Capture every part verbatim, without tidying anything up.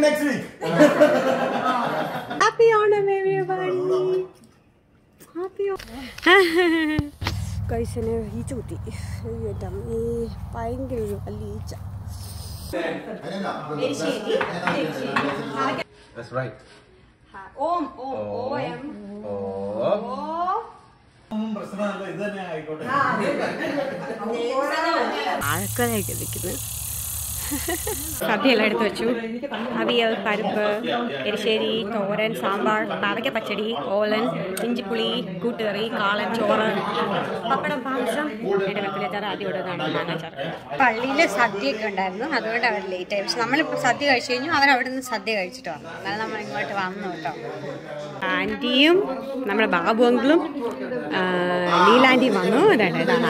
next week. Happy Onam, everybody. Happy Onam. Guys, I have each of these. You dumb. Buying you a leech. That's right. Om, Om, O M. Oh. ആൾക്കാരൊക്കെ നിൽക്കുന്നത് സദ്യയെല്ലാം എടുത്ത് വെച്ചു. അവിയൽ, പരിപ്പ്, എരിശ്ശേരി, തോരൻ, സാമ്പാർ, പാവയ്ക്ക പച്ചടി, ഓലൻ, ഇഞ്ചിപ്പുളി, കൂട്ടുകറി, കാളൻ, ചോറ്, പപ്പടം, പായസം. എൻ്റെ വെപ്പിലെത്താറ് ആദ്യം ഇടുന്നതാണ് മാങ്ങാച്ചാർ. പള്ളിയിൽ സദ്യയൊക്കെ ഉണ്ടായിരുന്നു, അതുകൊണ്ട് അവർ ലേറ്റ് ആയി. പക്ഷെ നമ്മളിപ്പോൾ സദ്യ കഴിച്ചു കഴിഞ്ഞു, അവരവിടെ നിന്ന് സദ്യ കഴിച്ചിട്ട് വന്നു. എന്നാലും നമ്മൾ ഇങ്ങോട്ട് വന്നു കേട്ടോ. ആൻറ്റിയും നമ്മുടെ ബാബു അങ്കിളും നീലാൻറ്റിയും വന്നു. ഇതാണ്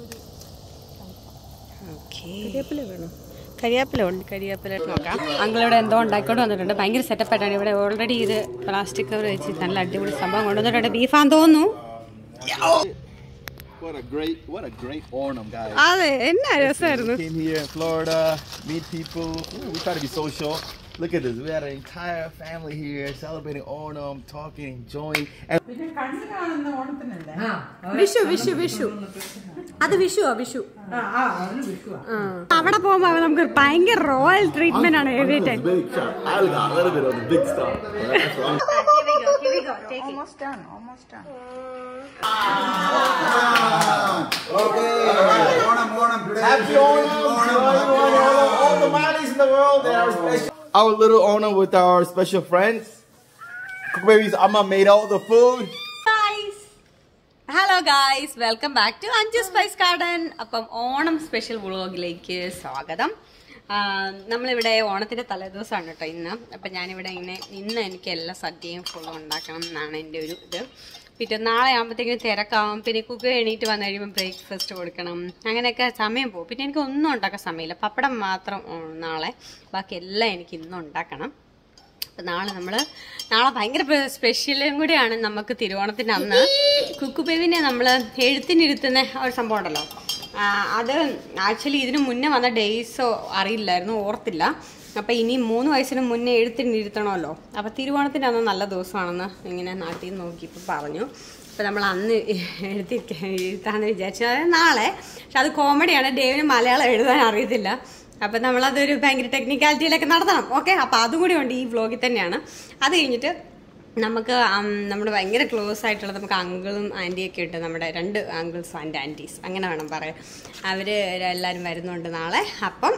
ഓക്കെ. കരിവേപ്പില വേണം, കരിവേപ്പില ഉണ്ട്. കരിവേപ്പില നോക്കാം. അങ്കിളിവിടെ എന്തോ ഉണ്ടാക്കിക്കൊണ്ട് വന്നിട്ടുണ്ട്. ഭയങ്കര സെറ്റപ്പായിട്ടാണ്. ഇവിടെ ഓൾറെഡി ഇത് പ്ലാസ്റ്റിക് കവർ വെച്ച് നല്ല അടിപൊളി സംഭവം കൊണ്ടുവന്നിട്ടുണ്ട്. ബീഫാന്ന് തോന്നുന്നു. What a great, what a great Onam, guys. അതെ, എന്നാ രസമായിരുന്നു. Came here in Florida, meet people. Ooh, we try to be social. Look at this. We had an entire family here celebrating Onam, talking, enjoying. Vishu Vishu Vishu അത് വിഷുവാ വിഷു. അവിടെ പോകുമ്പോ നമുക്ക് ഭയങ്കര royal treatment ആണ് every time. Almost done, almost done. Okay. Onam, Onam, happy Onam to all the Malis in the world and our special. Our little Onam with our special friends. Cook Baby's Amma made all the food. Guys, hello guys, welcome back to Anju Spice Garden. അപ്പം Onam special വ്ളോഗിലേക്ക് സ്വാഗതം. നമ്മളിവിടെ ഓണത്തിൻ്റെ തലേദിവസമാണ് കേട്ടോ ഇന്ന്. അപ്പം ഞാനിവിടെ ഇങ്ങനെ ഇന്ന് എനിക്ക് എല്ലാ സദ്യയും ഫുള്ളും ഉണ്ടാക്കണം എന്നാണ് എൻ്റെ ഒരു ഇത്. പിന്നെ നാളെ ആകുമ്പോഴത്തേക്കും തിരക്കാവും. പിന്നെ കുക്ക് എണീറ്റ് വന്നു കഴിയുമ്പോൾ ബ്രേക്ക്ഫാസ്റ്റ് കൊടുക്കണം. അങ്ങനെയൊക്കെ സമയം പോകും. പിന്നെ എനിക്ക് ഒന്നും ഉണ്ടാക്കാൻ സമയമില്ല. പപ്പടം മാത്രം നാളെ, ബാക്കി എല്ലാം എനിക്ക് ഇന്നും ഉണ്ടാക്കണം. അപ്പം നാളെ നമ്മൾ നാളെ ഭയങ്കര സ്പെഷ്യലും കൂടിയാണ് നമുക്ക് തിരുവോണത്തിൻ്റെ അന്ന്. കുക്കു ബേബിനെ നമ്മൾ എഴുത്തിനിരുത്തുന്ന ഒരു സംഭവം ഉണ്ടല്ലോ, അത് ആക്ച്വലി ഇതിന് മുന്നേ വന്ന ഡേയ്സോ അറിയില്ലായിരുന്നു, ഓർത്തില്ല. അപ്പം ഇനി മൂന്ന് വയസ്സിന് മുന്നേ എഴുത്തിനിരുത്തണമല്ലോ. അപ്പം തിരുവോണത്തിൻ്റെ അന്ന് നല്ല ദിവസമാണെന്ന് ഇങ്ങനെ നാട്ടിൽ നിന്ന് നോക്കിയപ്പോൾ പറഞ്ഞു. അപ്പം നമ്മൾ അന്ന് എഴുതി എഴുത്താന്ന് വിചാരിച്ചു, അതായത് നാളെ. പക്ഷെ അത് കോമഡിയാണ്, ഡേവിന് മലയാളം എഴുതാൻ അറിയത്തില്ല. അപ്പം നമ്മളതൊരു ഭയങ്കര ടെക്നിക്കാലിറ്റിയിലൊക്കെ നടത്തണം. ഓക്കെ, അപ്പം അതും കൂടി ഉണ്ട് ഈ വ്ലോഗിൽ തന്നെയാണ്. അത് കഴിഞ്ഞിട്ട് നമുക്ക് നമ്മുടെ ഭയങ്കര ക്ലോസ് ആയിട്ടുള്ള നമുക്ക് അങ്കിളും ആൻറ്റിയൊക്കെ ഉണ്ട്. നമ്മുടെ രണ്ട് അങ്കിൾസ് ആൻഡ് ആൻറ്റീസ് അങ്ങനെ വേണം പറയാൻ. അവർ എല്ലാവരും വരുന്നുണ്ട് നാളെ. അപ്പം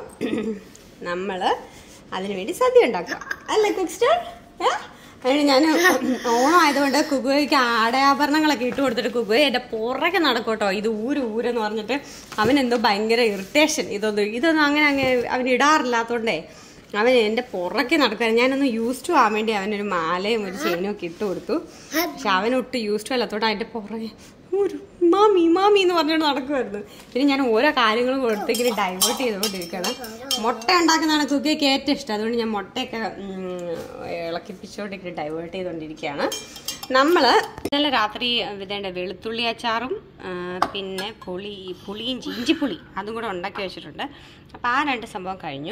നമ്മൾ അതിനു വേണ്ടി സദ്യ ഉണ്ടാക്കാം അല്ലേ കുക്ക് സ്റ്റാർ? അതിന് ഞാൻ ഓണം ആയതുകൊണ്ട് കുക്കുവയ്ക്ക് ആടയാഭരണങ്ങളൊക്കെ ഇട്ട് കൊടുത്തിട്ട് കുക്കുവ എൻ്റെ പുറകെ നടക്കൂട്ടോ. ഇത് ഊര് ഊരെന്ന് പറഞ്ഞിട്ട് അവനെന്തോ ഭയങ്കര ഇറിറ്റേഷൻ. ഇതൊന്നും ഇതൊന്നും അങ്ങനെ അങ്ങനെ അവൻ ഇടാറില്ലാത്തതുകൊണ്ടേ അവൻ എൻ്റെ പുറകെ നടക്കാൻ. ഞാനൊന്ന് യൂസ് ടു ആവാൻ വേണ്ടി അവനൊരു മാലയും ഒരു ചെയിനും ഒക്കെ ഇട്ട് കൊടുത്തു. പക്ഷെ അവനൊട്ട് യൂസ് ടു അല്ലാത്തോണ്ട് അതിൻ്റെ പുറകെ ഒരു മാമി മാമി എന്ന് പറഞ്ഞിട്ട് നടക്കുമായിരുന്നു. പിന്നെ ഞാൻ ഓരോ കാര്യങ്ങളും കൊടുത്തേക്കിന് ഡൈവേർട്ട് ചെയ്തുകൊണ്ടിരിക്കുകയാണ്. മുട്ട ഉണ്ടാക്കുന്നതാണ് കുക്കിക്ക് ഏറ്റവും ഇഷ്ടം. അതുകൊണ്ട് ഞാൻ മുട്ടയൊക്കെ ഇളക്കിപ്പിച്ചുകൊണ്ടിരിക്കുന്നത് ഡൈവേർട്ട് ചെയ്തുകൊണ്ടിരിക്കുകയാണ്. നമ്മൾ ഇന്നലെ രാത്രി ഇതേണ്ട വെളുത്തുള്ളി അച്ചാറും പിന്നെ പുളി പുളിയും ഇഞ്ചിപ്പുളി അതും കൂടെ ഉണ്ടാക്കി വെച്ചിട്ടുണ്ട്. അപ്പോൾ ആ രണ്ട് സംഭവം കഴിഞ്ഞു.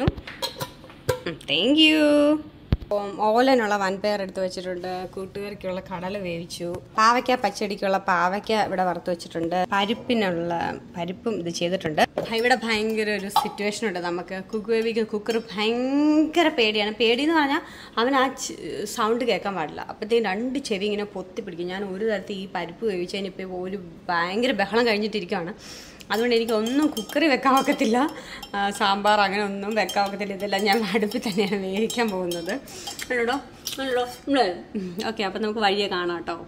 Thank you. ഓലനുള്ള വൻപയർ എടുത്ത് വെച്ചിട്ടുണ്ട്. കൂട്ടുകറിക്കുള്ള കടല വേവിച്ചു. പാവയ്ക്ക പച്ചടിക്കുള്ള പാവയ്ക്ക ഇവിടെ വറുത്ത് വെച്ചിട്ടുണ്ട്. പരിപ്പിനുള്ള പരിപ്പും ഇത് ചെയ്തിട്ടുണ്ട്. ഇവിടെ ഭയങ്കര ഒരു സിറ്റുവേഷൻ ഉണ്ട് നമുക്ക്. കുക്ക് വേവിക്ക് കുക്കർ ഭയങ്കര പേടിയാണ്. പേടിയെന്ന് പറഞ്ഞാൽ അവൻ ആ സൗണ്ട് കേൾക്കാൻ പാടില്ല. അപ്പോഴത്തേക്കും രണ്ട് ചെവി ഇങ്ങനെ പൊത്തി പിടിക്കും. ഞാൻ ഒരു തരത്തിൽ ഈ പരിപ്പ് വേവിച്ചതിനിപ്പോൾ ഒരു ഭയങ്കര ബഹളം കഴിഞ്ഞിട്ടിരിക്കുകയാണ്. അതുകൊണ്ട് എനിക്കൊന്നും കുക്കറി വെക്കാൻ ഒക്കത്തില്ല. സാമ്പാർ അങ്ങനെ ഒന്നും വെക്കാൻ ഒക്കത്തില്ല. ഇതെല്ലാം ഞാൻ അടുപ്പിൽ തന്നെയാണ് വേവിക്കാൻ പോകുന്നത്. അല്ലടോ അല്ലടോ ഓക്കെ. അപ്പം നമുക്ക് വഴിയെ കാണാം കേട്ടോ.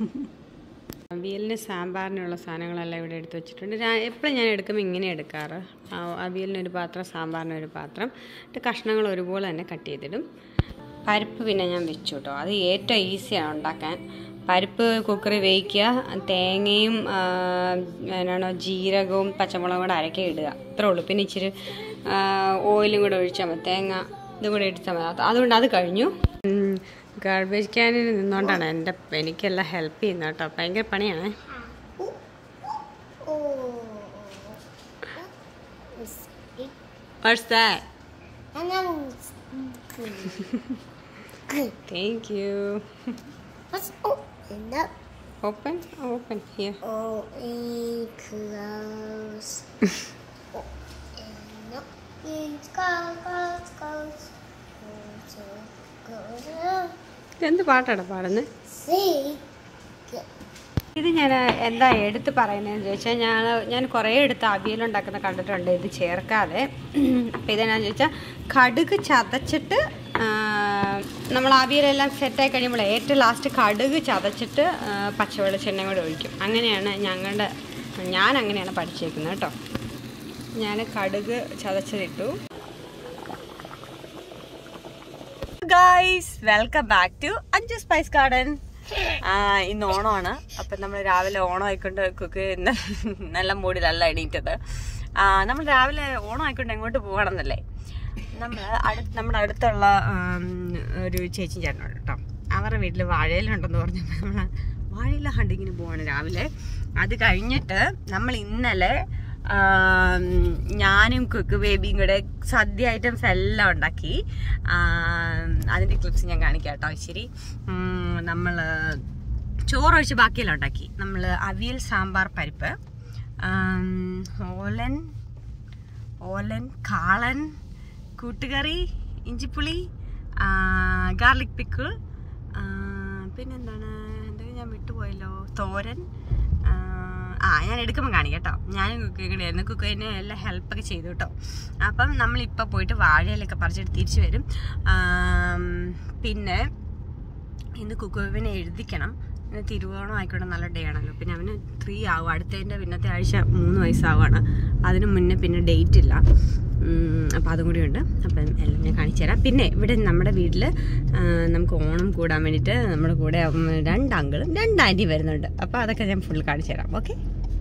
അവിയലിന് സാമ്പാറിനുള്ള സാധനങ്ങളെല്ലാം ഇവിടെ എടുത്ത് വെച്ചിട്ടുണ്ട്. ഞാൻ എപ്പോഴും ഞാൻ എടുക്കുമ്പോൾ ഇങ്ങനെ എടുക്കാറ്. അവിയലിനൊരു പാത്രം, സാമ്പാറിനൊരു പാത്രം. എന്നിട്ട് കഷ്ണങ്ങൾ ഒരുപോലെ തന്നെ കട്ട് ചെയ്തിടും. പരിപ്പ് പിന്നെ ഞാൻ വെച്ചു കേട്ടോ. അത് ഏറ്റവും ഈസിയാണ് ഉണ്ടാക്കാൻ. പരിപ്പ് കുക്കറി വേവിക്കുക, തേങ്ങയും എന്നാണോ ജീരകവും പച്ചമുളകും കൂടെ അരക്കി ഇടുക, അത്രേ ഉള്ളൂ. പിന്നെ ഇച്ചിരി ഓയിലും കൂടെ ഒഴിച്ചാൽ മതി, തേങ്ങ ഇതും കൂടെ ഇടിച്ചാൽ മതി. അതുകൊണ്ട് അത് കഴിഞ്ഞു. ഗാർബേജ് ക്യാനിൽ നിന്നുകൊണ്ടാണ് എൻ്റെ എനിക്കെല്ലാം ഹെൽപ്പ് ചെയ്യുന്നത് കേട്ടോ. ഭയങ്കര പണിയാണ്. What's that? Thank you. Let's open up. Open? Oh, open here. Open, close. Open up, close, close, close. Close, close. എന്ത് പാട്ടാണ് പാടുന്നത്? See. ഇത് ഞാൻ എന്താ എടുത്ത് പറയുന്നതെന്ന് ചോദിച്ചാൽ ഞാൻ ഞാൻ കുറേ എടുത്ത് അവിയലുണ്ടാക്കുന്ന കണ്ടിട്ടുണ്ട് ഇത് ചേർക്കാതെ. അപ്പോൾ ഇതെന്നാന്ന് ചോദിച്ചാൽ കടുക് ചതച്ചിട്ട് നമ്മൾ അവിയലെല്ലാം സെറ്റായി കഴിയുമ്പോൾ ഏറ്റവും ലാസ്റ്റ് കടുക് ചതച്ചിട്ട് പച്ചവെളിച്ചെണ്ണ കൂടെ ഒഴിക്കും. അങ്ങനെയാണ് ഞങ്ങളുടെ ഞാൻ അങ്ങനെയാണ് പഠിച്ചേക്കുന്നത് കേട്ടോ. ഞാൻ കടുക് ചതച്ചതിട്ടു. Guys welcome back to Anju spice garden. ഇന്ന് ഓണമാണ്. അപ്പം നമ്മൾ രാവിലെ ഓണം ആയിക്കൊണ്ട് കുക്ക് നല്ല മൂടിലല്ല എണീറ്റത്. നമ്മൾ രാവിലെ ഓണം ആയിക്കൊണ്ട് എങ്ങോട്ട് പോകണമെന്നല്ലേ, നമ്മൾ അടുത്ത് നമ്മുടെ അടുത്തുള്ള ഒരു ചേച്ചി ചേട്ടനുണ്ട് കേട്ടോ. അവരുടെ വീട്ടിൽ വാഴയിലുണ്ടെന്ന് പറഞ്ഞപ്പോൾ നമ്മൾ വാഴയില ഹണ്ടിങ്ങിന് പോവാണ് രാവിലെ. അത് കഴിഞ്ഞിട്ട് നമ്മൾ ഇന്നലെ ഞാനും കുക്ക് ബേബിയും കൂടെ സദ്യ ഐറ്റംസ് എല്ലാം ഉണ്ടാക്കി. അതിൻ്റെ ക്ലിപ്സ് ഞാൻ കാണിക്കാം കേട്ടോ. ശരി, നമ്മൾ ചോറൊഴിച്ച് ബാക്കിയെല്ലാം ഉണ്ടാക്കി. നമ്മൾ അവിയൽ, സാമ്പാർ, പരിപ്പ്, ഓലൻ ഓലൻ കാളൻ, കൂട്ടുകറി, ഇഞ്ചിപ്പുളി, ഗാർലിക് പിക്കിൾ, പിന്നെന്താണ് എന്തെങ്കിലും ഞാൻ വിട്ടുപോയല്ലോ, തോരൻ. ആ ഞാൻ എടുക്കുമ്പോൾ കാണിക്കാം കേട്ടോ. ഞാനും കുക്കിങ്ങനെയായിരുന്നു. കുക്കിങ്ങിന് എല്ലാം ഹെൽപ്പൊക്കെ ചെയ്തു കേട്ടോ. അപ്പം നമ്മളിപ്പോൾ പോയിട്ട് വാഴയിലൊക്കെ പറിച്ചിട്ട് തിരിച്ചു വരും. പിന്നെ ഇന്ന് കുക്കുവിനെ എഴുതിക്കണം. പിന്നെ തിരുവോണം ആയിക്കോട്ടെ, നല്ല ഡേ ആണല്ലോ. പിന്നെ അവന് ത്രീ ആവും. അടുത്തതിൻ്റെ പിന്നത്തെ ആഴ്ച മൂന്ന് വയസ്സാവുകയാണ്. അതിന് മുന്നേ പിന്നെ ഡേറ്റ് ഇല്ല. അപ്പോൾ അതും കൂടി ഉണ്ട്. അപ്പം എല്ലാം ഞാൻ കാണിച്ചു തരാം. പിന്നെ ഇവിടെ നമ്മുടെ വീട്ടിൽ നമുക്ക് ഓണം കൂടാൻ വേണ്ടിയിട്ട് നമ്മുടെ കൂടെ രണ്ട് അങ്കിളും രണ്ട് ആൻറ്റി വരുന്നുണ്ട്. അപ്പോൾ അതൊക്കെ ഞാൻ ഫുൾ കാണിച്ചു തരാം. ഓക്കെ.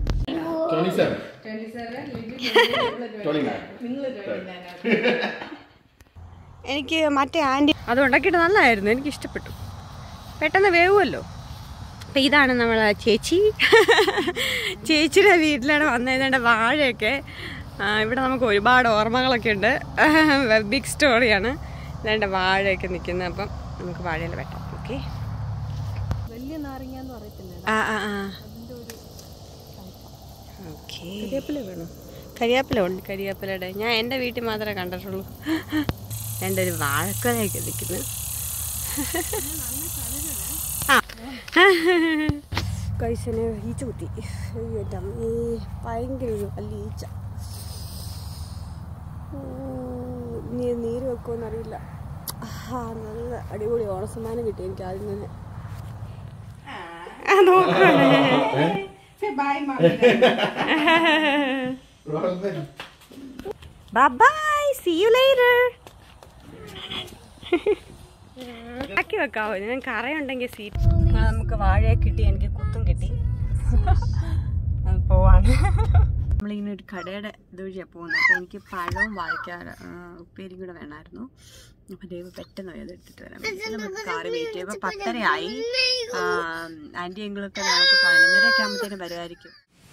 എനിക്ക് മറ്റേ ആൻറ്റി അത് ഉണ്ടാക്കിയിട്ട് നല്ലതായിരുന്നു. എനിക്ക് ഇഷ്ടപ്പെട്ടു. പെട്ടെന്ന് വേവുമല്ലോ. അപ്പം ഇതാണ് നമ്മളെ ചേച്ചി. ചേച്ചിയുടെ വീട്ടിലാണ് വന്നേതേണ്ട വാഴയൊക്കെ. ഇവിടെ നമുക്ക് ഒരുപാട് ഓർമ്മകളൊക്കെ ഉണ്ട്. ബിഗ് സ്റ്റോറിയാണ്. ഇതേണ്ട വാഴയൊക്കെ നിൽക്കുന്നത്. അപ്പം നമുക്ക് വാഴയിൽ വെട്ടാം. ഓക്കെ. വലിയ നാരങ്ങ എന്ന് പറയത്തില്ല. ആ ആ ആ ഓക്കെ. കരിയാപ്പില വേണോ? കരിയാപ്പില ഉണ്ട്. കരിയാപ്പിലയുടെ ഞാൻ എൻ്റെ വീട്ടിൽ മാത്രമേ കണ്ടിട്ടുള്ളൂ. രണ്ടൊരു വാഴക്കൊലയൊക്കെ നിൽക്കുന്നത്. ആ കൈസനെ ഈച്ച കുത്തി. ഭയങ്കര ഒരു വലിയ ഈച്ച. നീ നീര് വെക്കുമെന്നറിയില്ല. നല്ല അടിപൊളി ഓണസമ്മാനം കിട്ടി എനിക്ക് ആദ്യം തന്നെ. Bye, see you later. ആക്കി വെക്കാവോ? ഞാൻ കറയുണ്ടെങ്കിൽ സീറ്റ്. നമുക്ക് വാഴയെ കിട്ടി, എനിക്ക് കുത്തും കിട്ടി. പോവാണ്. നമ്മളിങ്ങനെ ഒരു കടയുടെ ഇതുവഴിയാണ് പോകുന്നത്. അപ്പോൾ എനിക്ക് പഴവും വാഴയ്ക്കാർ ഉപ്പേരിയും കൂടെ വേണമായിരുന്നു. അപ്പോൾ ദൈവം പെട്ടെന്ന് അത് എടുത്തിട്ട് വരാൻ വേണ്ടി നമുക്ക് കാറ് വെയിറ്റ് ചെയ്യുമ്പോൾ പത്തരയായി. ആൻറ്റി എങ്കിലൊക്കെ നമുക്ക് പതിനൊന്നരയൊക്കെ ആകുമ്പോഴത്തേനും വരുമായിരിക്കും.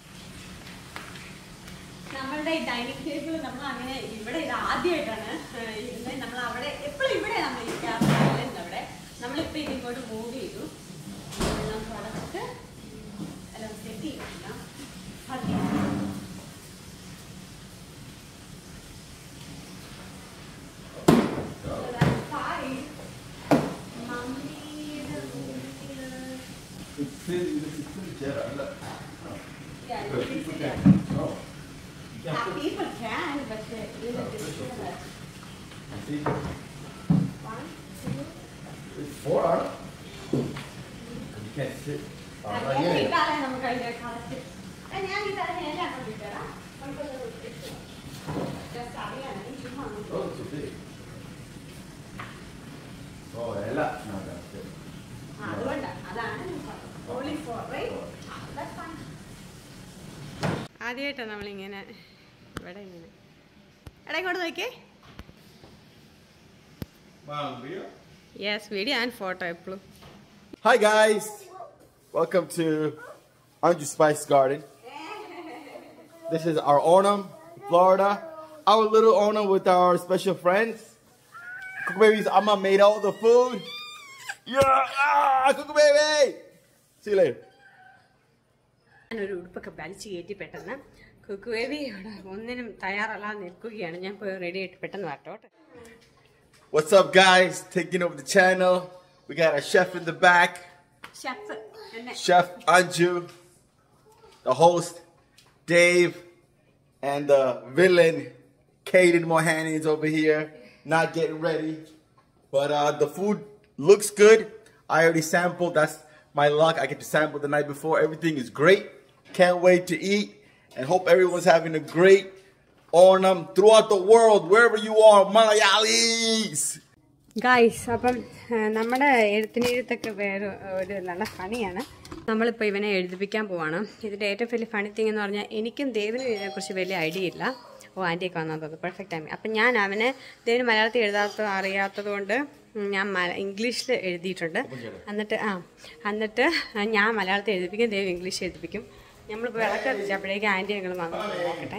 നമ്മളുടെ ഡൈനിങ് ടേബിൾ നമ്മൾ അങ്ങനെ ഇവിടെ ഇത് ആദ്യമായിട്ടാണ് ഇരുന്നത്. നമ്മൾ അവിടെ എപ്പോഴും ഇവിടെ നമ്മൾ ഇരിക്കാറുണ്ട്. അവിടെ നമ്മളിപ്പോൾ ഇതിങ്ങോട്ട് മൂവ് ചെയ്തു. തുടച്ചിട്ട് എല്ലാം സെറ്റ് ചെയ്തിട്ടില്ല. People can, but one, two, it's four, aren't you? You can't sit. Oh, it's so big. Oh, ella. No, that's it. Only four, right? That's fine. ആദ്യമായിട്ടാണ് നമ്മളിങ്ങനെ ഇവിടെ ഇങ്ങനെ എടാ ഇങ്ങോട്ട് നോക്കിയേ. യെസ്, വീഡിയോ ആൻഡ് ഫോട്ടോ എപ്പോഴും. Hi guys, welcome to Anju Spice Garden. This is our Onam, Florida. Our little Onam with our special friends. Cook Baby's Amma made all the food. Yeah, ah, Cook Baby. See you later. ഞാനൊരു ഉടുപ്പൊക്കെ വലിച്ചു കയറ്റി പെട്ടെന്ന് cook baby ഇവിടെ ഒന്നിനും തയ്യാറല്ലാതെ നിൽക്കുകയാണ്. ഞാൻ പോയി റെഡി ആയിട്ട് പെട്ടെന്ന് വരട്ടോട്ടെ. What's up, guys? Taking over the channel. We got a chef in the back. Chef, Chef Anju, the host Dave, and the villain Caden Mohani is over here, not getting ready. But uh, the food looks good. I already sampled. That's my luck. I get to sample the night before. Everything is great. Can't wait to eat, and hope everyone's having a great Onam throughout the world, wherever you are, Malayalis. Guys, അപ്പം നമ്മുടെ എഴുത്തിനെഴുത്തൊക്കെ വേറെ ഒരു നല്ല ഫണിയാണ്. നമ്മളിപ്പോൾ ഇവനെ എഴുതിപ്പിക്കാൻ പോവാണ്. ഇതിൻ്റെ ഏറ്റവും വലിയ ഫണി തിങ് എന്ന് പറഞ്ഞാൽ എനിക്കും ദേവിനും ഇതിനെക്കുറിച്ച് വലിയ ഐഡിയ ഇല്ല. ഓ, ആൻറ്റിയൊക്കെ വന്നാൽ തോന്നുന്നു പെർഫെക്റ്റ് ടൈം. അപ്പം ഞാൻ അവനെ ദേവിന് മലയാളത്തിൽ എഴുതാത്ത അറിയാത്തത് കൊണ്ട് ഞാൻ ഇംഗ്ലീഷിൽ എഴുതിയിട്ടുണ്ട്. എന്നിട്ട് ആ എന്നിട്ട് ഞാൻ മലയാളത്തിൽ എഴുതിപ്പിക്കും, ദേവ് ഇംഗ്ലീഷ് എഴുതിപ്പിക്കും. നമ്മളിപ്പോൾ വിളക്ക് എത്തിച്ചപ്പോഴേക്കും ആൻറ്റി ഞങ്ങൾ വന്നു നോക്കട്ടെ.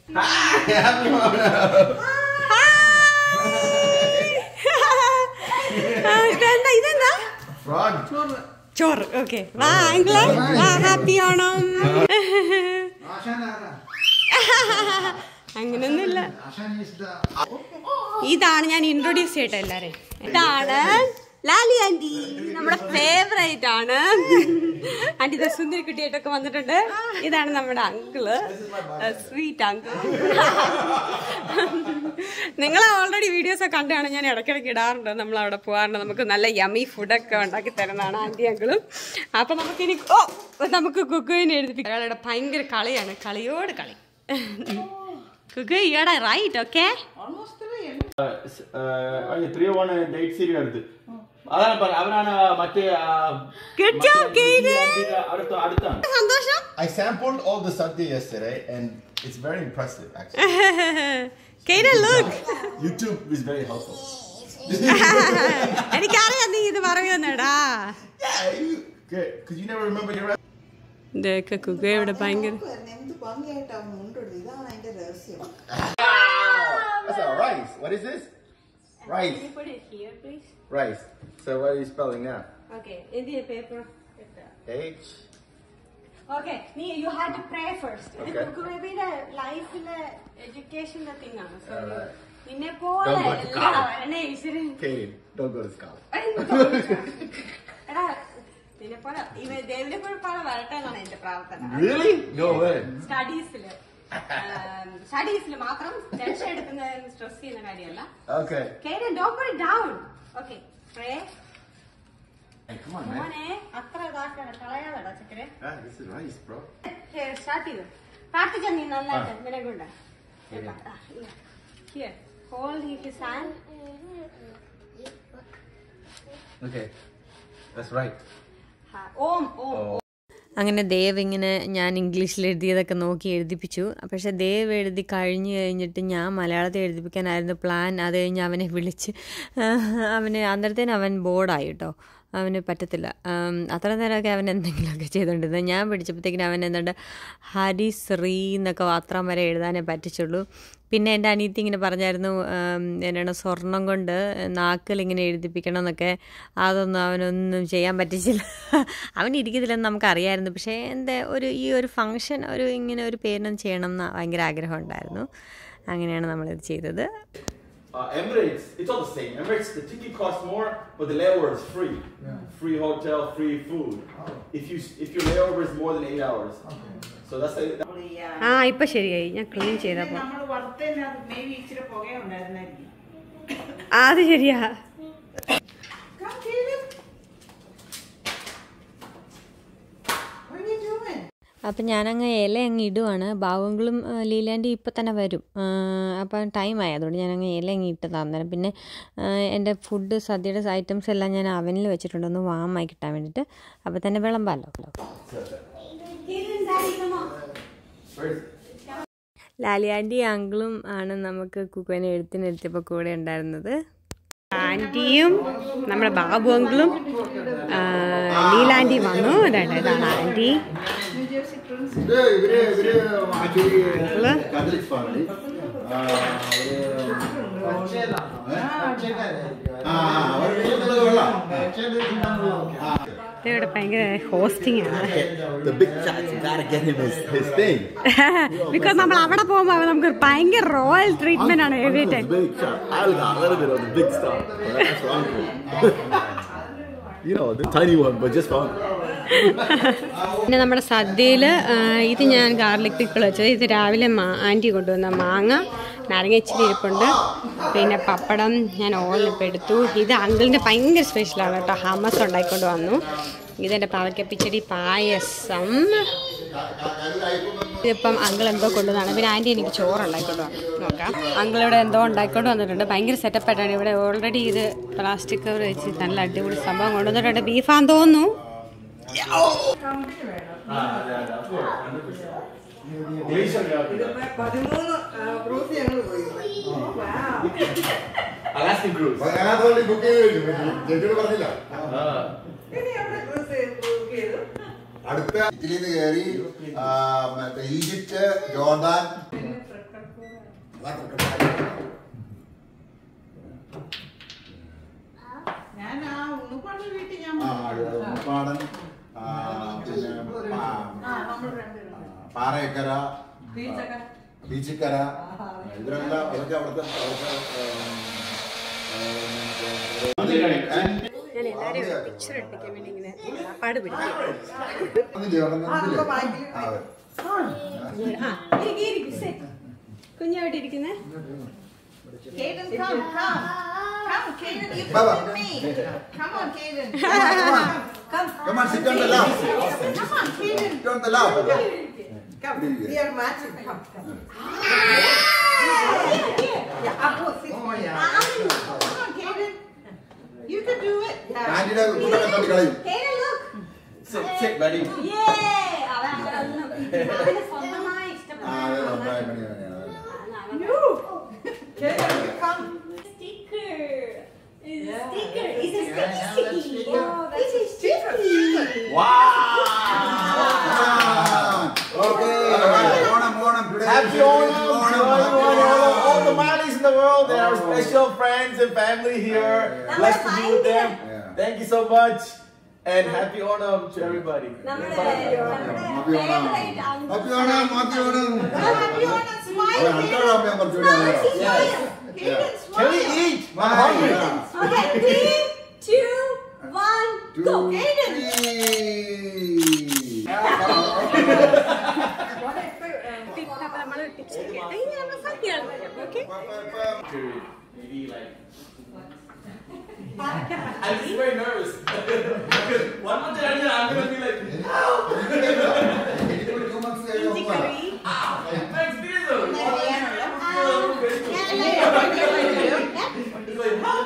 ഇതെന്താ ഇതെന്താ ചോറ്? ഓക്കെ, വാ അങ്കിളെ, വാ, ഹാപ്പി ഓണം. അങ്ങനൊന്നുമില്ല. ഇതാണ് ഞാൻ ഇൻട്രൊഡ്യൂസ് ചെയ്യട്ടെ എല്ലാരെയും. ഇതാണ് ലാലി ആന്റി, നമ്മുടെ ഫേവറേറ്റ് ആണ്. ആന്റി ദ സുന്ദരി കുട്ടിയായിട്ടൊക്കെ വന്നിട്ടുണ്ട്. ഇതാണ് നമ്മുടെ അങ്കിള്, സ്വീറ്റ് അങ്കിൾ. നിങ്ങൾ ഓൾറെഡി വീഡിയോസ് ഒക്കെ കണ്ടാണ്, ഞാൻ ഇടയ്ക്കിടയ്ക്ക് ഇടാറുണ്ട്. നമ്മൾ അവിടെ പോകാറുണ്ട്. നമുക്ക് നല്ല യമി ഫുഡൊക്കെ ഉണ്ടാക്കി തരുന്നതാണ് ആന്റി അങ്കിളും. അപ്പൊ നമുക്കിനി ഓ നമുക്ക് കുക്കുവിനെ എഴുതിപ്പിക്കാം. അയാളുടെ ഭയങ്കര കളിയാണ്, കളിയോട് കളി. കുക്കു, ഇയാടെ റൈറ്റ്. ഓക്കെ, സന്തോഷം. I sampled all the sadhya yesterday and it's very impressive actually. Kaden, look. YouTube is very helpful. എനിക്കറിയാം നീ ഇത് പറയുന്നടാ. Yeah, you good cuz you never remember your ഇതൊക്കെ കുക്കയുടെ ഭയങ്കര That's a rice. What is this? Rice. Can you put it here, please? Rice. So what are you spelling now? Okay, in the paper. H. Okay, you had to pray first. Okay. This book maybe the life in the education the thing ആണ്. So Alright. നിന്നെ പോലെ Don't go to college. എന്നെ ഈശ്വരൻ Kaden, don't go to college. എടാ നിന്നെ പോലെ ഇവ ദേവിനെ പോലെ പോലെ വരട്ടെ എന്നാണ് എന്റെ പ്രാർത്ഥന. Really? No way. സ്റ്റഡീസില് സ്റ്റഡീസിൽ മാത്രം ടെൻഷൻ എടുക്കുന്ന സ്ട്രെസ് ചെയ്യുന്ന കാര്യമല്ല. Okay. Kaden, don't put it down. Okay, pray. Hey, come on, man. മോനെ അത്ര ഇതാക്കണ കളയാതെടാ ചക്കരെ. Ah, this is rice, bro. Start ചെയ്തു. പ്രാർത്ഥിച്ച നീ നന്നായിട്ട് നിന്നെ കൊണ്ട്. Here, hold his hand. Okay. That's right. ഓം ഓം. അങ്ങനെ ദേവ് ഇങ്ങനെ ഞാൻ ഇംഗ്ലീഷിൽ എഴുതിയതൊക്കെ നോക്കി എഴുതിപ്പിച്ചു. പക്ഷേ ദേവ് എഴുതി കഴിഞ്ഞ് കഴിഞ്ഞിട്ട് ഞാൻ മലയാളത്തിൽ എഴുതിപ്പിക്കാനായിരുന്നു പ്ലാൻ. അത് കഴിഞ്ഞ് അവനെ വിളിച്ച് അവന് അന്നേരത്തേന് അവൻ ബോർഡായി കേട്ടോ. അവന് പറ്റത്തില്ല. അത്ര നേരമൊക്കെ അവൻ എന്തെങ്കിലുമൊക്കെ ചെയ്തുകൊണ്ടിരുന്നത്. ഞാൻ പിടിച്ചപ്പോഴത്തേക്കിനും അവൻ എന്താണ്ട് ഹരി ശ്രീ എന്നൊക്കെ മാത്രം വരെ എഴുതാനേ പറ്റിച്ചുള്ളൂ. പിന്നെ എൻ്റെ അനിയത്തി ഇങ്ങനെ പറഞ്ഞായിരുന്നു, എന്നാണ് സ്വർണം കൊണ്ട് നാക്കിലിങ്ങനെ എഴുതിപ്പിക്കണം എന്നൊക്കെ. അതൊന്നും അവനൊന്നും ചെയ്യാൻ പറ്റിച്ചില്ല. അവൻ ഇരിക്കത്തില്ലെന്ന് നമുക്കറിയായിരുന്നു. പക്ഷേ എന്താ ഒരു ഈ ഒരു ഫങ്ഷൻ ഒരു ഇങ്ങനെ ഒരു പേരിനും ചെയ്യണം എന്ന് ഭയങ്കര ആഗ്രഹം ഉണ്ടായിരുന്നു. അങ്ങനെയാണ് നമ്മളിത് ചെയ്തത്. Uh, Emirates, it's all the same. Emirates, the ticket costs more, but the layover is free. Yeah. Free hotel, free food. Oh. If you if your layover is more than eight hours, okay. So that's the. ആ ഇപ്പൊ ശരിയായി. ഞാൻ clean ചെയ്തപ്പോ അത് ശരിയാ. അപ്പം ഞാനങ്ങ് ഇല അങ്ങ് ഇടുവാണ്. ബാവുകളും ലീലാൻഡി ഇപ്പം തന്നെ വരും. അപ്പം ടൈം ആയതുകൊണ്ട് ഞാനങ്ങ് ഇല അങ്ങ് ഇട്ടത് അന്നേരം. പിന്നെ എൻ്റെ ഫുഡ് സദ്യയുടെ ഐറ്റംസ് എല്ലാം ഞാൻ അവനിൽ വെച്ചിട്ടുണ്ട് ഒന്ന് വാമായി കിട്ടാൻ വേണ്ടിയിട്ട്. അപ്പം തന്നെ വിളമ്പാലോ. ലാലിയാൻറ്റി അങ്കിളും ആണ് നമുക്ക് കുക്കുവിനെ എഴുത്തിനെടുത്തിയപ്പോൾ കൂടെ ഉണ്ടായിരുന്നത്. ആൻറ്റിയും നമ്മുടെ ബാബു അങ്കിളും ലീലാൻറ്റി വന്നു. ഇതാണ് ഇതാണ് ആൻറ്റി. ഇവിടെ ഭയങ്കര ഹോസ്റ്റിംഗ് ആണ്. ബിക്കോസ് നമ്മൾ അവിടെ പോകുമ്പോൾ നമുക്ക് ഭയങ്കര റോയൽ ട്രീറ്റ്മെന്റ് ആണ് എവറി ടൈം. പിന്നെ നമ്മുടെ സദ്യയിൽ ഇത് ഞാൻ ഗാർലിക് പിക്കിൾ വെച്ചത്. ഇത് രാവിലെ ആൻറ്റി കൊണ്ടുവന്ന മാങ്ങ, നാരങ്ങ ഇച്ചിരി ഇരിപ്പുണ്ട്, പിന്നെ പപ്പടം ഞാൻ ഓളിനിപ്പോൾ എടുത്തു. ഇത് അങ്കിളിൻ്റെ ഭയങ്കര സ്പെഷ്യലാണ് കേട്ടോ, ഹമസ് ഉണ്ടാക്കിക്കൊണ്ട് വന്നു. ഇതെൻ്റെ പാവയ്ക്കപ്പിച്ചടി പായസം. ഇതിപ്പം അങ്കിൾ എന്തോ കൊണ്ടുവന്നാണ്. പിന്നെ ആൻറ്റി എനിക്ക് ചോറ് ഉണ്ടാക്കിക്കൊണ്ട് വന്നു. നോക്കാം, അങ്കിളിവിടെ എന്തോ ഉണ്ടാക്കിക്കൊണ്ട് വന്നിട്ടുണ്ട്. ഭയങ്കര സെറ്റപ്പായിട്ടാണ്. ഇവിടെ ഓൾറെഡി ഇത് പ്ലാസ്റ്റിക് കവർ വെച്ച് നല്ല അടിപൊളി സംഭവം കൊണ്ടുവന്നിട്ടുണ്ട്. ബീഫാന്ന് തോന്നുന്നു. അടുത്ത ഇറ്റലിയിൽ നിന്ന് കയറി മറ്റേ ഈജിപ്റ്റ്, ജോർദാൻ, ഉണപ്പാടൻ, പിന്നെ പാറയക്കര, ബീച്ചിക്കര, ഇതിനെല്ലാം അതൊക്കെ അവിടുത്തെ ഞാൻ എല്ലാവരും പിക്ചർ എടുപ്പിക്കാൻ വേണ്ടി ഇങ്ങനെ പാട് പിടിക്കും. കുഞ്ഞായിട്ട് ഇരിക്കുന്നേ. Kaden, come, come. Come, Kaden, you come with me. Come on, Kaden. Come. Come on, sit on the lap. Come on, Kaden. Sit on the lap. Come. We are matching. Come, come. Yeah, up, sit. Oh, yeah. Come on, Kaden. You can do it. Yeah. Kaden, look. Sit, sit, buddy. Yay! സ്വന്തമായി ഇഷ്ടപ്പെട്ടു. You. Kaden, come. Sticker. It's a sticker. It's a sticky sticky. Oh, this is sticky. Wow! Okay. Onam, Onam. Happy Onam to everyone, all, all the Malis in the world. They are special friends and family here. Blessed to be with them. Thank you so much. And happy Onam to everybody. Happy Onam. Happy Onam. Happy Onam. Happy Onam. Smile, Yes. Kaden. Yeah. Can we eat? I'm hungry. Okay, three, two, one, go. Kaden. നമ്മള് tips കേട്ടോ. ഇനി നമ്മൾ സദ്യയാണ് പറയാം. Okay, Maybe like. I'm just very nervous. One more time, I'm gonna be like, no. ഇഞ്ചി കറി. My experience though. It's like, huh?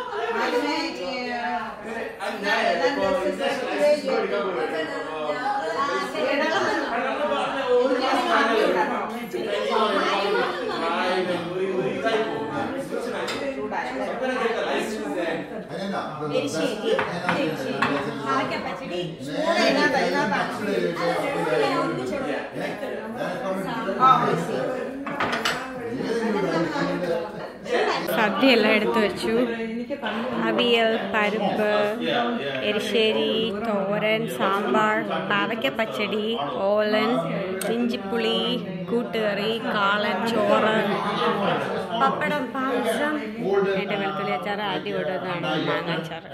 I'm mad. Well, it's actually I swear to God. എരിശ്ശേരി, പാവയ്ക്കപ്പച്ചടി, സദ്യയെല്ലാം എടുത്തു വെച്ചു. അവിയൽ, പരിപ്പ്, എരിശ്ശേരി, തോരൻ, സാമ്പാർ, പാവയ്ക്കപ്പച്ചടി, ഓലൻ, ഇഞ്ചിപ്പുളി, കൂട്ടുകറി, കാളൻ, ചോറ്, പപ്പടം, പായസം, എൻ്റെ വെളുത്തുള്ളി അച്ചാറ്, ആദ്യം കൊണ്ടുവന്നതാണ് മാങ്ങാച്ചാറ്.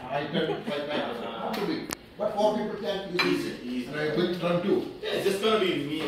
But four people can use it. Quick run too. It's just gonna be me.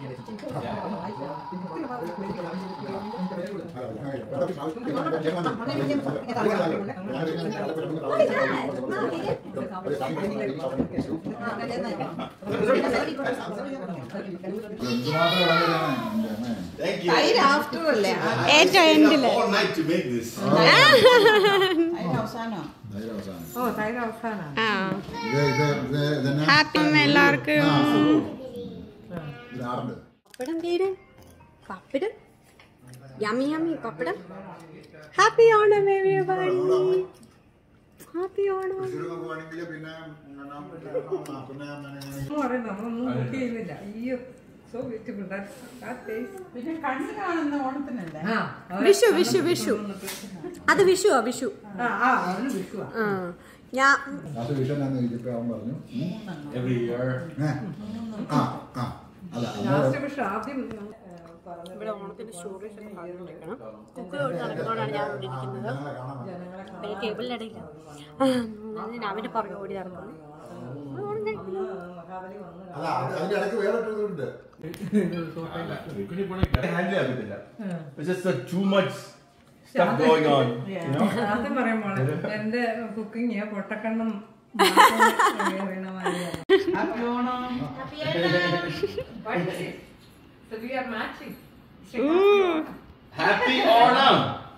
Thank you. Tide after അല്ലേ? ഏറ്റവും എൻഡില്. All night to make this. Tide അവസാനോ? Oh, tide അവസാനോ? ആ, ഇത് ഇത് ഇത് ഇതെന്നാ? ഹാപ്പി എല്ലാവർക്കും. ഇതാറുണ്ട്. പപ്പടം പേര് pappadam yummy yummy pappadam. Happy Onam everybody. Happy Onam. തൃശ്ശൂരൊക്കെ പോവാണെങ്കിൽ പിന്നെ പിന്നെ നമ്മളൊന്നും കുക്ക് ചെയ്യുന്നില്ല. അയ്യോ, So beautiful. That that face. പിന്നെ കണ്ണ് കാണുന്ന ഓണത്തിനല്ലേ? വിഷു വിഷു വിഷു അത് വിഷുവാ വിഷു. ആ ആ അവന് വിഷുവാ. ആ ഞാൻ അത് വിഷനാന്ന് ചോദിച്ചപ്പോൾ അവൻ പറഞ്ഞു Every year. ആ ആ അല്ല ലാസ്റ്റ് വിഷു ആദ്യം ഇവിടെ ഓണത്തിന്റെ സ്റ്റോറീസ് ഒക്കെ പറഞ്ഞുകൊണ്ടിരിക്കണം. കുക്കിലോട്ട് നടക്കുന്നതുകൊണ്ടാണ് ഞാൻ ഇവിടെ ഇരിക്കുന്നത്. പിന്നെ കേബിളിനിടയില്ല അവന്റെ പുറകെ ഓടി നടക്കുന്നത്. അല്ല അതിന്റെ ഇടയ്ക്ക് വേറെ ഉണ്ട് ഹാൻഡിൽ ആകത്തില്ല. It's just uh, too much stuff going on. You know? ആദ്യം പറയാൻ മോളെ എന്റെ കുക്കിംഗ് പൊട്ടക്കണ്ണം happy Onam. So we are matching. Happy Onam.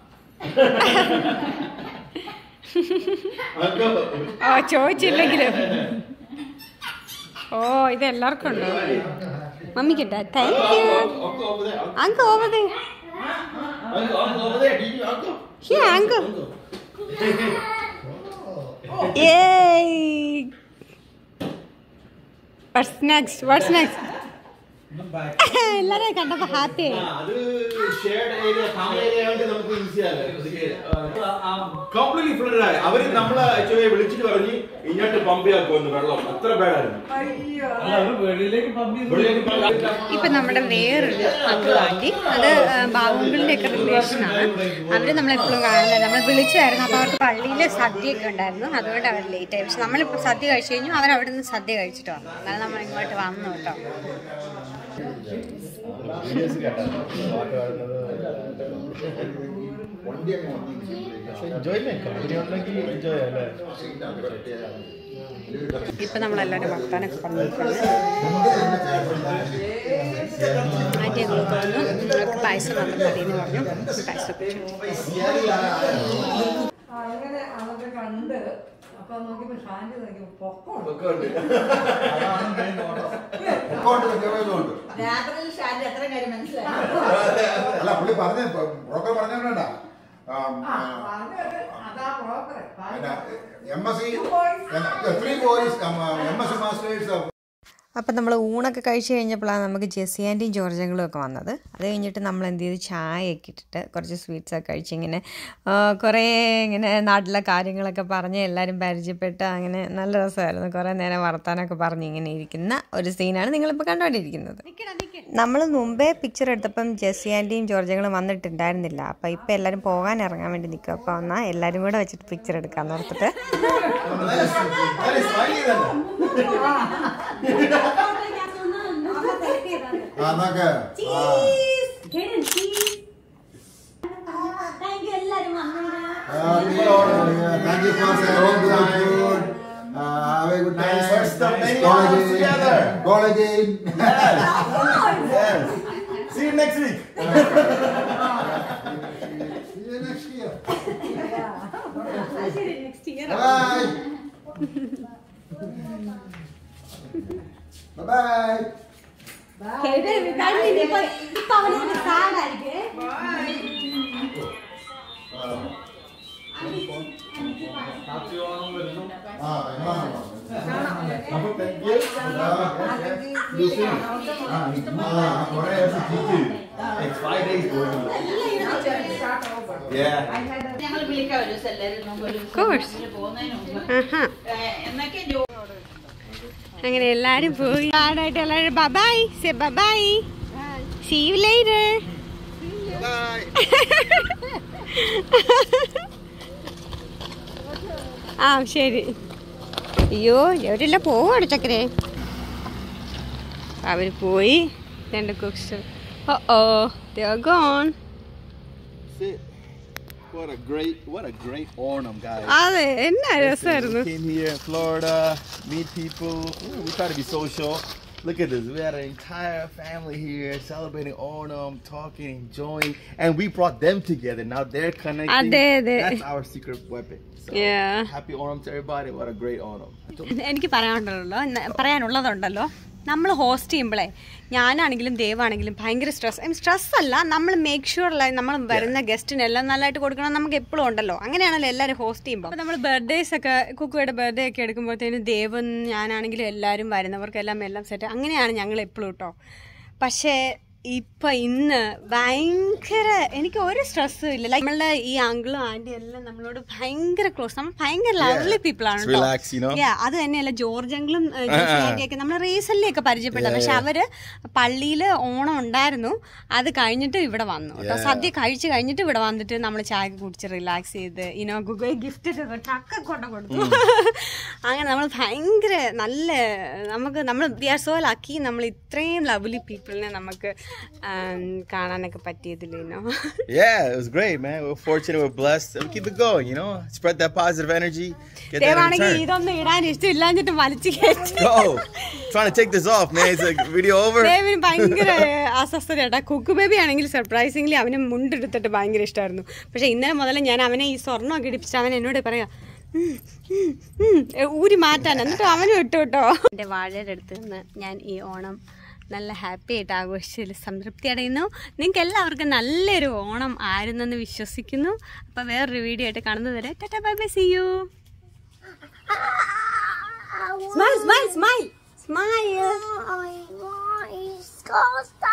ഓ ചോദിച്ചില്ലെങ്കിലും ഓ ഇത് എല്ലാവർക്കും ഉണ്ടോ? മമ്മിക്കിട്ടാ താങ്ക് യു. അങ്ക് ഓവർ ദേ. Here, uncle. Yay! What's next? What's next? എല്ലാരെയും കണ്ടപ്പോ ഹാപ്പി ആയി. അവര് നമ്മളെ ആക്ച്വലി വിളിച്ചിട്ട് പറഞ്ഞ് ഇങ്ങോട്ട് പമ്പ് ആക്കുമെന്ന് വെള്ളം അത്ര ബേഡായിരുന്നു. ഇപ്പൊ നമ്മുടെ വേറൊരു അങ്കിൾ ആന്റി അത് ബാബുങ്കിളിന്റെ ഒക്കെ റിലേഷനാണ്. അവര് നമ്മളെപ്പോഴും കാണുന്നത് നമ്മൾ വിളിച്ചായിരുന്നു. അപ്പൊ അവർക്ക് പള്ളിയില് സദ്യയൊക്കെ ഉണ്ടായിരുന്നു. അതുകൊണ്ട് അവർ ലേറ്റ് ആയി. പക്ഷെ നമ്മളിപ്പോ സദ്യ കഴിച്ചു കഴിഞ്ഞു. അവരവിടെ നിന്ന് സദ്യ കഴിച്ചിട്ട് വന്നു. എന്നാലും നമ്മൾ ഇങ്ങോട്ട് വന്നു കേട്ടോ. ഇപ്പൊ നമ്മളെല്ലാരും വർത്താനൊക്കെ പറഞ്ഞിട്ടുണ്ട്. ആന്റി ഞങ്ങൾ തോന്നുന്നു നിങ്ങൾക്ക് പായസം മാത്രം മതി എന്ന് പറഞ്ഞു. പായസം അങ്ങനെ അതൊക്കെ കണ്ട് അപ്പൊ നോക്കിയപ്പോ ഷാൻഡി നോക്കിയപ്പോ പൊക്കമുണ്ട്. രാത്രിയിൽ ഷാൻഡി എത്ര കാര്യം മനസ്സിലായി. അല്ല പുള്ളി പറഞ്ഞ ബ്രോക്കർ പറഞ്ഞോണ്ട അതാ broker M S C three boys M S C masters. അപ്പം നമ്മൾ ഊണൊക്കെ കഴിച്ച് കഴിഞ്ഞപ്പോഴാണ് നമുക്ക് ജെസ്സി ആൻറ്റിയും ജോർജങ്ങളും ഒക്കെ വന്നത്. അത് കഴിഞ്ഞിട്ട് നമ്മൾ എന്ത് ചെയ്തു, ചായയൊക്കെ ഇട്ടിട്ട് കുറച്ച് സ്വീറ്റ്സൊക്കെ കഴിച്ച് ഇങ്ങനെ കുറേ ഇങ്ങനെ നാട്ടിലെ കാര്യങ്ങളൊക്കെ പറഞ്ഞ് എല്ലാവരും പരിചയപ്പെട്ട് അങ്ങനെ നല്ല രസമായിരുന്നു. കുറേ നേരം വർത്താനമൊക്കെ പറഞ്ഞ് ഇങ്ങനെ ഇരിക്കുന്ന ഒരു സീനാണ് നിങ്ങളിപ്പോൾ കണ്ടുകൊണ്ടിരിക്കുന്നത്. നമ്മൾ മുമ്പേ പിക്ചർ എടുത്തപ്പം ജെസ്സി ആൻറ്റിയും ജോർജങ്ങളും വന്നിട്ടുണ്ടായിരുന്നില്ല. അപ്പോൾ ഇപ്പോൾ എല്ലാവരും പോകാൻ ഇറങ്ങാൻ വേണ്ടി നിൽക്കും. അപ്പോൾ എന്നാൽ എല്ലാവരും കൂടെ വെച്ചിട്ട് പിക്ചർ എടുക്കാമെന്ന് ഓർത്തിട്ട് Have a good time. First of many hours together. Go again. Yes. See you next week. See you next year. See you next year. Bye. Bye bye. It's five days going. Yeah. Of course. അങ്ങനെ എല്ലാരും പോയി. ആടായിട്ട് എല്ലാരും bye bye. Say bye bye. See you later. Bye. ആ ശരി. അയ്യോ എവിടെയല്ല പോവാണ് ചക്കരെ. അവര് പോയി. രണ്ട് cooks. Oh oh, they are gone. What a great, what a great Onam, guys. അതെ എന്നാ രസമായിരുന്നു. We came here in Florida, meet people. We try to be social. Look at this. We had an entire family here celebrating Onam, talking, enjoying, and we brought them together. Now they're connecting. അതെ അതെ. That's our secret weapon. So, Yeah. happy Onam to everybody. What a great Onam. എനിക്ക് പറയാനുണ്ടല്ലോ പറയാനുള്ളതുണ്ടല്ലോ നമ്മൾ host ചെയ്യുമ്പോഴേ ഞാനാണെങ്കിലും ദേവാണെങ്കിലും ഭയങ്കര stress I mean stress അല്ല, നമ്മൾ make sure നമ്മൾ വരുന്ന ഗസ്റ്റിനെല്ലാം നല്ലതായിട്ട് കൊടുക്കണം. നമുക്ക് എപ്പോഴും ഉണ്ടല്ലോ, അങ്ങനെയാണല്ലോ എല്ലാവരും ഹോസ്റ്റ് ചെയ്യുമ്പോൾ. അപ്പോൾ നമ്മൾ ബർത്ത്ഡേസ് ഒക്കെ കുക്കുയുടെ ബർത്ത്ഡേ ഒക്കെ എടുക്കുമ്പോഴത്തേനും ദേവും ഞാനാണെങ്കിലും എല്ലാവരും വരുന്നവർക്കെല്ലാം എല്ലാം സെറ്റ് അങ്ങനെയാണ് ഞങ്ങൾ എപ്പോഴും കേട്ടോ. പക്ഷേ ഇപ്പൊ ഇന്ന് ഭയങ്കര എനിക്ക് ഒരു സ്ട്രെസ്സും ഇല്ല. ലൈക്ക് നമ്മളുടെ ഈ അങ്കിളും ആന്റിയും എല്ലാം നമ്മളോട് ഭയങ്കര ക്ലോസ്, നമ്മൾ ഭയങ്കര ലവ്ലി പീപ്പിൾ ആണ് കേട്ടോ. അത് തന്നെയല്ല ജോർജ് അങ്കിളും ആന്റിയൊക്കെ നമ്മൾ റീസെന്റ് ഒക്കെ പരിചയപ്പെട്ട. പക്ഷെ അവര് പള്ളിയില് ഓണം ഉണ്ടായിരുന്നു, അത് കഴിഞ്ഞിട്ട് ഇവിടെ വന്നു കേട്ടോ. സദ്യ കഴിച്ച് കഴിഞ്ഞിട്ട് ഇവിടെ വന്നിട്ട് നമ്മൾ ചായ കുടിച്ച് റിലാക്സ് ചെയ്ത് ഇനോ ഗിഫ്റ്റ് ട്രക്കൊക്കെ കൊണ്ട് കൊടുത്തു. അങ്ങനെ നമ്മൾ ഭയങ്കര നല്ല നമുക്ക് നമ്മൾ വി ആർ സോ ലക്കി, നമ്മൾ ഇത്രയും ലവ്ലി പീപ്പിളിനെ നമുക്ക് കാണാനൊക്കെ പറ്റിയതില്ലോ. Yeah, it was great, man. We're fortunate, we're blessed. We keep it going, you know. Spread that positive energy. Get that in return. ഇതൊന്നും ഇടാൻ ഇഷ്ടമില്ലാഞ്ഞിട്ട് വലിച്ചു കയറ്റി. Go. Trying to take this off, man. It's like video over. ദേവിന് ഭയങ്കര അസ്വസ്ഥത കേട്ടാ. Kuku baby ആണെങ്കിൽ surprisingly അവന് മുണ്ടെടുത്തിട്ട് ഭയങ്കര ഇഷ്ടമായിരുന്നു. പക്ഷെ ഇന്നലെ മുതൽ ഞാൻ അവനെ ഈ സ്വർണ്ണമൊക്കെ ഇടിപ്പിച്ചിട്ട് അവൻ എന്നോട് പറയാ ഊരി മാറ്റാൻ, എന്നിട്ട് അവനും ഇട്ടു കേട്ടോ. എൻ്റെ വാഴയുടെ അടുത്ത് നിന്ന് ഞാൻ ഈ ഓണം നല്ല ഹാപ്പി ആയിട്ട് ആഘോഷിച്ചതിൽ സംതൃപ്തി അടയുന്നു. നിങ്ങൾക്ക് എല്ലാവർക്കും നല്ലൊരു ഓണം ആയിരുന്നെന്ന് വിശ്വസിക്കുന്നു. അപ്പോൾ വേറൊരു വീഡിയോ ആയിട്ട് കാണുന്നത് വരെ tata bye bye, see you. Smile smile smile smile.